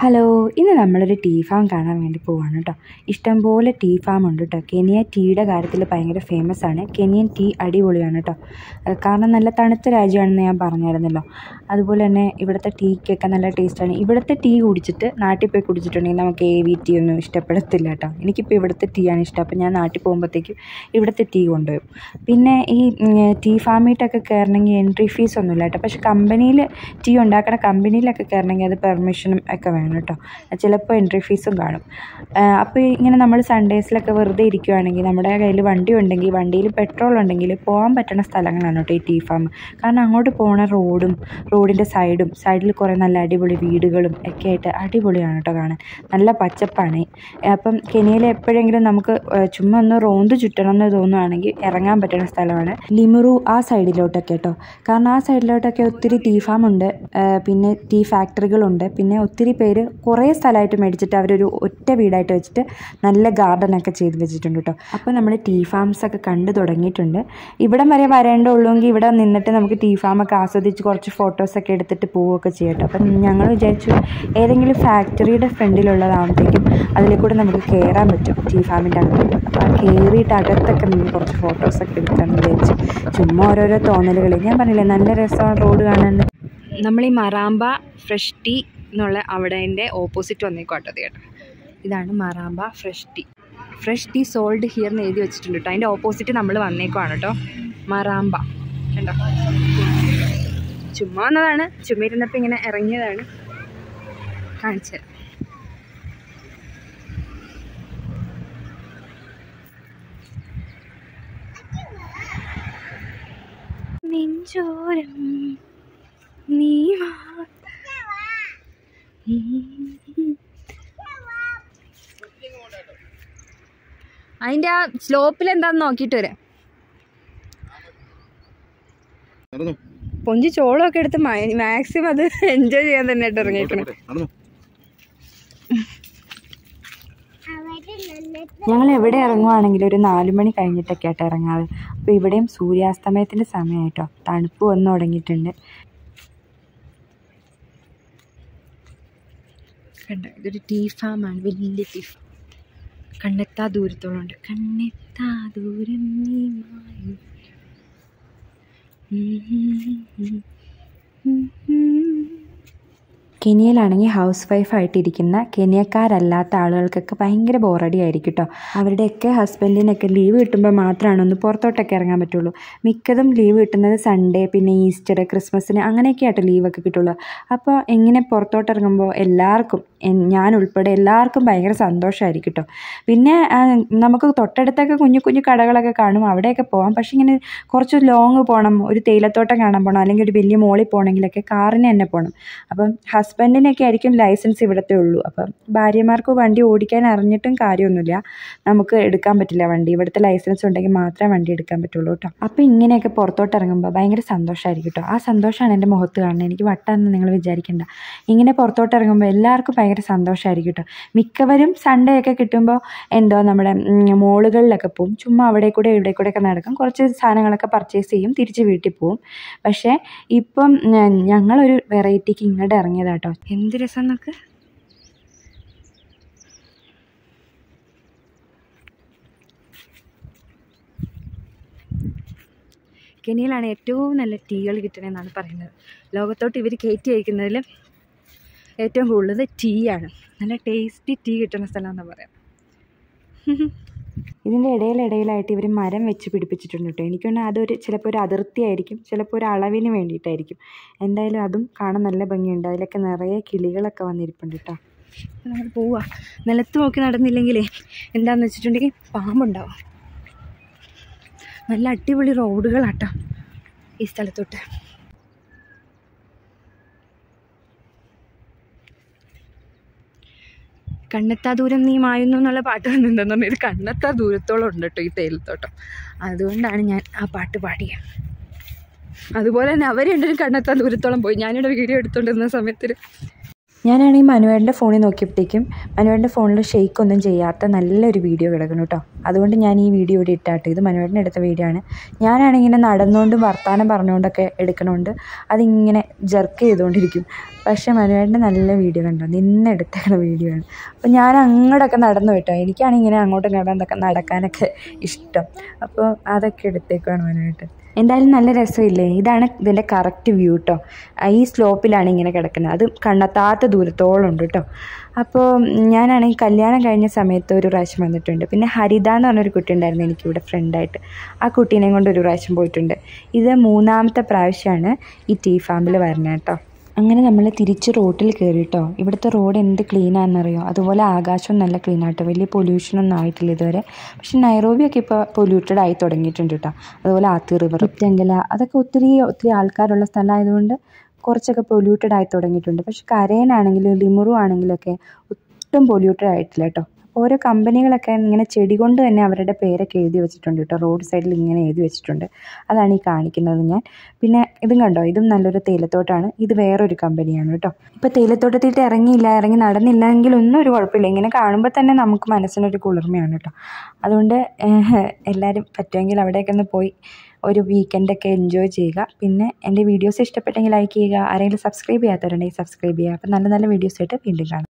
Hello, ഇന്ന് നമ്മളൊരു tea farm കാണാൻ വേണ്ടി പോവാണ് കേട്ടോ. ഇഷ്ടംപോലെ ടീ ഫാം ഉണ്ട് കേട്ടോ. കെനിയ ടീയുടെ കാര്യത്തിൽ ഭയങ്കര ഫേമസ് ആണ്. കെനിയൻ ടീ അടിപൊളിയാണ് കേട്ടോ. കാരണം നല്ല തണുത്ത രാജ്യമാണെന്ന് ഞാൻ പറഞ്ഞായിരുന്നല്ലോ. അതുപോലെ തന്നെ ഇവിടുത്തെ ടീക്കൊക്കെ നല്ല ടേസ്റ്റാണ്. ഇവിടുത്തെ ടീ കുടിച്ചിട്ട് നാട്ടിൽ പോയി കുടിച്ചിട്ടുണ്ടെങ്കിൽ നമുക്ക് AV ടീ ഒന്നും ഇഷ്ടപ്പെടത്തില്ല കേട്ടോ. എനിക്കിപ്പോൾ ഇവിടുത്തെ ടീ ആണ് ഇഷ്ടം. അപ്പോൾ ഞാൻ നാട്ടിൽ പോകുമ്പോഴത്തേക്കും ഇവിടുത്തെ ടീ കൊണ്ടുവരും. പിന്നെ ഈ ടീ ഫാമിട്ടൊക്കെ കയറണമെങ്കിൽ എൻട്രി ഫീസ് ഒന്നുമില്ല കേട്ടോ. പക്ഷേ കമ്പനിയിൽ ടീ ഉണ്ടാക്കുന്ന കമ്പനിയിലൊക്കെ കയറണമെങ്കിൽ അത് പെർമിഷനും ഒക്കെ വേണം കേട്ടോ. ചിലപ്പോൾ എൻട്രി ഫീസും കാണും. അപ്പോൾ ഇങ്ങനെ നമ്മൾ സൺഡേസിലൊക്കെ വെറുതെ ഇരിക്കുകയാണെങ്കിൽ നമ്മുടെ കയ്യിൽ വണ്ടി ഉണ്ടെങ്കിൽ വണ്ടിയിൽ പെട്രോൾ ഉണ്ടെങ്കിൽ പോകാൻ പറ്റുന്ന സ്ഥലങ്ങളാണ് കേട്ടോ ഈ ടീ ഫാം. കാരണം അങ്ങോട്ട് പോണ റോഡിൻ്റെ സൈഡിൽ കുറേ നല്ല അടിപൊളി വീടുകളും ഒക്കെ ആയിട്ട് അടിപൊളിയാണ് കേട്ടോ കാണാൻ. നല്ല പച്ചപ്പാണ്. അപ്പം കെനിയയിൽ എപ്പോഴെങ്കിലും നമുക്ക് ചുമ്മാ ഒന്ന് റോന്ത് ചുറ്റണം എന്ന് തോന്നുകയാണെങ്കിൽ ഇറങ്ങാൻ പറ്റുന്ന സ്ഥലമാണ് ലിമുറു, ആ സൈഡിലോട്ടൊക്കെ കേട്ടോ. കാരണം ആ സൈഡിലോട്ടൊക്കെ ഒത്തിരി ടീ ഫാം ഉണ്ട്, പിന്നെ ടീ ഫാക്ടറികളുണ്ട്, പിന്നെ ഒത്തിരി പേര് കുറേ സ്ഥലമായിട്ട് മേടിച്ചിട്ട് അവരൊരു ഒറ്റ വീടായിട്ട് വെച്ചിട്ട് നല്ല ഗാർഡനൊക്കെ ചെയ്ത് വെച്ചിട്ടുണ്ട് കേട്ടോ. അപ്പോൾ നമ്മൾ ടീ ഫാംസൊക്കെ കണ്ടു തുടങ്ങിയിട്ടുണ്ട്. ഇവിടം വരെ വരേണ്ടുള്ളൂവെങ്കിൽ ഇവിടെ നിന്നിട്ട് നമുക്ക് ടീ ഫാമൊക്കെ ആസ്വദിച്ച് കുറച്ച് ഫോട്ടോസൊക്കെ എടുത്തിട്ട് പോവുകയൊക്കെ ചെയ്യാം കേട്ടോ. അപ്പം ഞങ്ങൾ വിചാരിച്ചു ഏതെങ്കിലും ഫാക്ടറിയുടെ ഫ്രണ്ടിലുള്ളതാകുമ്പോഴത്തേക്കും അതിൽ കൂടെ നമുക്ക് കയറാൻ പറ്റും ടീ ഫാമിൻ്റെ അകത്ത്. അപ്പോൾ ആ കയറിയിട്ട് അകത്തൊക്കെ നിന്ന് കുറച്ച് ഫോട്ടോസൊക്കെ എടുക്കാമെന്ന് വിചാരിച്ചു. ചുമ്മാ ഓരോരോ തോന്നലുകൾ. ഞാൻ പറഞ്ഞില്ലേ നല്ല രസമാണ് റോഡ് കാണാൻ. നമ്മൾ ഈ മറാമ്പ ഫ്രഷ് ടീ എന്നുള്ള അവിടെ അതിൻ്റെ ഓപ്പോസിറ്റ് വന്നേക്കോട്ടത് കേട്ടോ. ഇതാണ് മറാമ്പ ഫ്രഷ് ടീ സോൾഡ് ഹിയർ എന്ന് എഴുതി വെച്ചിട്ടുണ്ട് കേട്ടോ. അതിൻ്റെ ഓപ്പോസിറ്റ് നമ്മൾ വന്നേക്കുവാണ് കേട്ടോ. മറാമ്പ കണ്ടോ. ചുമ്മാ വന്നതാണ്, ചുമ്മാ ഇരുന്നപ്പോൾ ഇങ്ങനെ ഇറങ്ങിയതാണ്. കാണിച്ചത് നെഞ്ചോരം നീ അതിൻ്റെ ആ സ്ലോപ്പിൽ എന്താന്ന് നോക്കിയിട്ട് വരാം. പൊഞ്ചി ചോളമൊക്കെ എടുത്ത് മാക്സിമം അത് എൻജോയ് ചെയ്യാൻ തന്നെ ആയിട്ട് ഇറങ്ങിയിരിക്കണം. ഞങ്ങൾ എവിടെ ഇറങ്ങുവാണെങ്കിലും ഒരു 4 മണി കഴിഞ്ഞിട്ടൊക്കെ ആയിട്ട് ഇറങ്ങാറ്. അപ്പോൾ ഇവിടെയും സൂര്യാസ്തമയത്തിൻ്റെ സമയമായിട്ടോ. തണുപ്പ് വന്നു തുടങ്ങിയിട്ടുണ്ട്. കണ്ടോ, ഇതൊരു ടീ ഫാമാണ്, വലിയ ടീ ഫാം. കണ്ണെത്താ ദൂരത്തോളമുണ്ട്. കണ്ണെത്താ ദൂരം നീ മായും. കെനിയയിലാണെങ്കിൽ ഹൗസ് വൈഫായിട്ടിരിക്കുന്ന കെനിയക്കാരല്ലാത്ത ആളുകൾക്കൊക്കെ ഭയങ്കര ബോറടി ആയിരിക്കും കേട്ടോ. അവരുടെയൊക്കെ ഹസ്ബൻഡിനൊക്കെ ലീവ് കിട്ടുമ്പോൾ മാത്രമാണ് ഒന്ന് പുറത്തോട്ടൊക്കെ ഇറങ്ങാൻ പറ്റുള്ളൂ. മിക്കതും ലീവ് കിട്ടുന്നത് സൺഡേ, പിന്നെ ഈസ്റ്റർ, ക്രിസ്മസിന് അങ്ങനെയൊക്കെ ആയിട്ട് ലീവൊക്കെ കിട്ടുള്ളൂ. അപ്പോൾ ഇങ്ങനെ പുറത്തോട്ട് ഇറങ്ങുമ്പോൾ എല്ലാവർക്കും, ഞാൻ ഉൾപ്പെടെ എല്ലാവർക്കും ഭയങ്കര സന്തോഷമായിരിക്കും കേട്ടോ. പിന്നെ നമുക്ക് തൊട്ടടുത്തൊക്കെ കുഞ്ഞു കുഞ്ഞു കടകളൊക്കെ കാണും, അവിടെയൊക്കെ പോകാം. പക്ഷേ ഇങ്ങനെ കുറച്ച് ലോങ് പോകണം, ഒരു തേയിലത്തോട്ടം കാണാൻ പോകണം, അല്ലെങ്കിൽ ഒരു വലിയ മോളിൽ പോകണമെങ്കിലൊക്കെ കാറിന് തന്നെ പോകണം. അപ്പം ഹസ്ബൻഡിനൊക്കെ ആയിരിക്കും ലൈസൻസ് ഇവിടുത്തെ ഉള്ളൂ. അപ്പം ഭാര്യമാർക്ക് വണ്ടി ഓടിക്കാൻ അറിഞ്ഞിട്ടും കാര്യമൊന്നുമില്ല, നമുക്ക് എടുക്കാൻ പറ്റില്ല വണ്ടി. ഇവിടുത്തെ ലൈസൻസ് ഉണ്ടെങ്കിൽ മാത്രമേ വണ്ടി എടുക്കാൻ പറ്റുള്ളൂ കേട്ടോ. അപ്പോൾ ഇങ്ങനെയൊക്കെ പുറത്തോട്ട് ഇറങ്ങുമ്പോൾ ഭയങ്കര സന്തോഷമായിരിക്കും കേട്ടോ. ആ സന്തോഷമാണ് എൻ്റെ മുഖത്ത് കാണുന്നത്. എനിക്ക് വട്ടാണെന്ന് നിങ്ങൾ വിചാരിക്കേണ്ട. ഇങ്ങനെ പുറത്തോട്ട് ഇറങ്ങുമ്പോൾ എല്ലാവർക്കും ഭയങ്കര സന്തോഷമായിരിക്കും കേട്ടോ. മിക്കവരും സൺഡേ ഒക്കെ കിട്ടുമ്പോൾ എന്തോ നമ്മുടെ മോളുകളിലൊക്കെ പോവും. ചുമ്മാ അവിടെ കൂടെ ഇവിടെ കൂടെ ഒക്കെ നടക്കും, കുറച്ച് സാധനങ്ങളൊക്കെ പർച്ചേസ് ചെയ്യും, തിരിച്ച് വീട്ടിൽ പോവും. പക്ഷേ ഇപ്പം ഞങ്ങളൊരു വെറൈറ്റിക്ക് ഇങ്ങോട്ട് ഇറങ്ങിയതാട്ടോ. എന്ത് രസം എന്നൊക്കെ. കെനിയയിലാണ് ഏറ്റവും നല്ല ടീകൾ കിട്ടണമെന്നാണ് പറയുന്നത്. ലോകത്തോട്ട് ഇവർ കയറ്റി അയക്കുന്നതിൽ ഏറ്റവും കൂടുതൽ ടീ ആണ്. നല്ല ടേസ്റ്റി ടീ കിട്ടുന്ന സ്ഥലമാണെന്ന് പറയാം. ഇതിൻ്റെ ഇടയിലായിട്ട് ഇവർ മരം വെച്ച് പിടിപ്പിച്ചിട്ടുണ്ട് കേട്ടോ. എനിക്ക് തോന്നുന്നു അതൊരു ചിലപ്പോൾ ഒരു അതിർത്തിയായിരിക്കും, ചിലപ്പോൾ ഒരു അളവിന് വേണ്ടിയിട്ടായിരിക്കും. എന്തായാലും അതും കാണാൻ നല്ല ഭംഗിയുണ്ട്. അതിലൊക്കെ നിറയെ കിളികളൊക്കെ വന്നിരിപ്പുണ്ട് കേട്ടോ. നമ്മൾ പോവുക. നിലത്ത് നോക്കി നടന്നില്ലെങ്കിലേ എന്താണെന്ന് വെച്ചിട്ടുണ്ടെങ്കിൽ പാമ്പുണ്ടാവും. നല്ല അടിപൊളി റോഡുകളാട്ടോ ഈ സ്ഥലത്തോട്ട്. കണ്ണെത്താ ദൂരം നീ മായുന്നു എന്നുള്ള പാട്ട് വന്നിട്ടുണ്ടെന്ന് പറഞ്ഞാൽ ഇത് കണ്ണെത്താ ദൂരത്തോളം ഉണ്ട് കേട്ടോ ഈ തേയിലത്തോട്ടം. അതുകൊണ്ടാണ് ഞാൻ ആ പാട്ട് പാടിയത്. അതുപോലെ തന്നെ അവർ രണ്ടുപേരും കണ്ണെത്താ ദൂരത്തോളം പോയി. ഞാനിവിടെ വീഡിയോ എടുത്തുകൊണ്ടിരുന്ന സമയത്തിൽ ഞാനാണെങ്കിൽ മനുവേട്ടൻ്റെ ഫോണിൽ നോക്കിയപ്പോഴത്തേക്കും മനുവേട്ടൻ്റെ ഫോണിൽ ഷെയ്ക്ക് ഒന്നും ചെയ്യാത്ത നല്ലൊരു വീഡിയോ കിടക്കുന്നു കേട്ടോ. അതുകൊണ്ട് ഞാൻ ഈ വീഡിയോ ഇവിടെ ഇട്ടാട്ടോ. ഇത് മനുവേട്ടൻ എടുത്ത വീഡിയോ ആണ്. ഞാനാണെങ്കിൽ ഇങ്ങനെ നടന്നുകൊണ്ടും വർത്താനം പറഞ്ഞുകൊണ്ടൊക്കെ എടുക്കണോണ്ട് അതിങ്ങനെ ജർക്ക് ചെയ്തുകൊണ്ടിരിക്കും. പക്ഷേ മനുവേട്ടൻ്റെ നല്ല വീഡിയോ കണ്ടോ, നിന്നെടുത്തേക്കണ വീഡിയോ ആണ്. അപ്പോൾ ഞാൻ അങ്ങോട്ടൊക്കെ നടന്നു കേട്ടോ. എനിക്കാണെങ്കിൽ ഇങ്ങനെ അങ്ങോട്ടും ഇങ്ങോട്ടും നടക്കാനൊക്കെ ഇഷ്ടം. അപ്പോൾ അതൊക്കെ എടുത്തേക്കാണ് മനുവേട്ടൻ. എന്തായാലും നല്ല രസമില്ലേ? ഇതാണ് ഇതിൻ്റെ കറക്റ്റ് വ്യൂ കേട്ടോ. ഈ സ്ലോപ്പിലാണ് ഇങ്ങനെ കിടക്കുന്നത്. അത് കണ്ണെത്താത്ത ദൂരത്തോളം ഉണ്ട് കേട്ടോ. അപ്പോൾ ഞാനാണെങ്കിൽ കല്യാണം കഴിഞ്ഞ സമയത്ത് ഒരു പ്രാവശ്യം വന്നിട്ടുണ്ട്. പിന്നെ ഹരിത എന്ന് പറഞ്ഞൊരു കുട്ടി ഉണ്ടായിരുന്നു എനിക്കിവിടെ ഫ്രണ്ടായിട്ട്. ആ കുട്ടീനെയും കൊണ്ട് ഒരു പ്രാവശ്യം പോയിട്ടുണ്ട്. ഇത് 3ാമത്തെ പ്രാവശ്യമാണ് ഈ ടീ ഫാമിൽ വരുന്നത് കേട്ടോ. അങ്ങനെ നമ്മൾ തിരിച്ച് റോട്ടിൽ കയറി കേട്ടോ. ഇവിടുത്തെ റോഡ് എന്ത് ക്ലീനാണെന്നറിയോ? അതുപോലെ ആകാശവും നല്ല ക്ലീൻ ആട്ടോ. വലിയ പൊല്യൂഷനൊന്നും ആയിട്ടില്ല ഇതുവരെ. പക്ഷെ നൈറോബിയൊക്കെ ഇപ്പോൾ പൊല്യൂട്ടഡ് ആയി തുടങ്ങിയിട്ടുണ്ട് കേട്ടോ. അതുപോലെ ആത്തി റിവർ, പുറ്റങ്കല, അതൊക്കെ ഒത്തിരി ആൾക്കാരുള്ള സ്ഥലമായതുകൊണ്ട് കുറച്ചൊക്കെ പൊല്യൂട്ടഡ് ആയി തുടങ്ങിയിട്ടുണ്ട്. പക്ഷെ കരേനാണെങ്കിലും ലിമുറു ആണെങ്കിലൊക്കെ ഒട്ടും പൊല്യൂട്ടഡ് ആയിട്ടില്ല കേട്ടോ. ഓരോ കമ്പനികളൊക്കെ ഇങ്ങനെ ചെടി കൊണ്ട് തന്നെ അവരുടെ പേരൊക്കെ എഴുതി വെച്ചിട്ടുണ്ട് കേട്ടോ. റോഡ് സൈഡിൽ ഇങ്ങനെ എഴുതി വെച്ചിട്ടുണ്ട്. അതാണ് ഈ കാണിക്കുന്നത് ഞാൻ. പിന്നെ ഇതും കണ്ടോ, ഇതും നല്ലൊരു തേയിലത്തോട്ടാണ്. ഇത് വേറൊരു കമ്പനിയാണ് കേട്ടോ. ഇപ്പോൾ തേയിലത്തോട്ടത്തിട്ട് ഇറങ്ങി നടന്നില്ലെങ്കിൽ ഒന്നും ഒരു കുഴപ്പമില്ല. ഇങ്ങനെ കാണുമ്പോൾ തന്നെ നമുക്ക് മനസ്സിനൊരു കുളിർമയാണ് കേട്ടോ. അതുകൊണ്ട് എല്ലാവരും പറ്റുമെങ്കിൽ അവിടേക്ക് ഒന്ന് പോയി ഒരു വീക്കെൻഡൊക്കെ എൻജോയ് ചെയ്യുക. പിന്നെ എൻ്റെ വീഡിയോസ് ഇഷ്ടപ്പെട്ടെങ്കിൽ ലൈക്ക് ചെയ്യുക. ആരെങ്കിലും സബ്സ്ക്രൈബ് ചെയ്യാത്തവരുണ്ടെങ്കിൽ സബ്സ്ക്രൈബ് ചെയ്യുക. അപ്പോൾ നല്ല നല്ല വീഡിയോസായിട്ട് വീണ്ടും കാണാം.